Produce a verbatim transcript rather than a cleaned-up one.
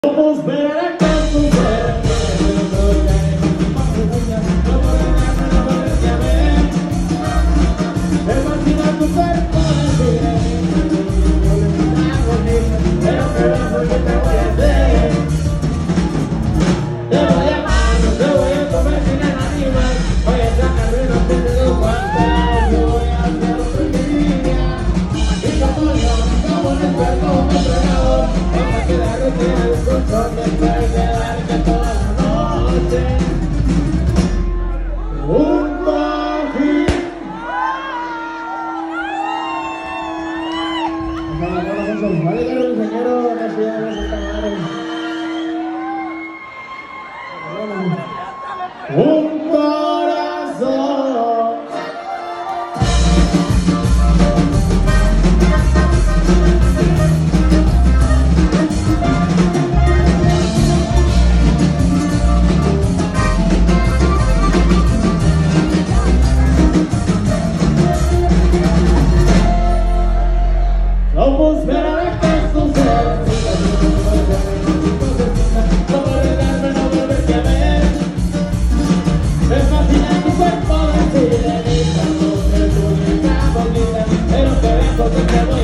Vamos ver a tu cuerpo, pero que lo que te voy a hacer. Te voy a amar, te voy a convertir en animal. Voy a sacarme una parte de tu cuerpo. Yo voy a hacer lo que quería. Y como yo, como un experto, un entrenador, vamos a quedarnos en el control después de darte toda la noche. Un cojín. Vale, claro, ingeniero, no sé, no sé, un corazón. Vamos ver a ver qué sucede. No volverme, no volverte a ver. Me fascina tu cuerpo de chile, mi cuerpo de tu bonita, pero que vengo que te voy